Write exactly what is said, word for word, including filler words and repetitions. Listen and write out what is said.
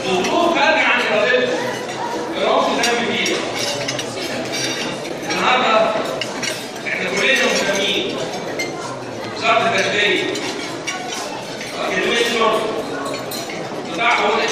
ظروف خارجه عن ارادتهم ما يروحوش ذنب فيها. النهارده احنا كلنا مهتمين وزاره التربيه كلمه شرطه قطاع حقوق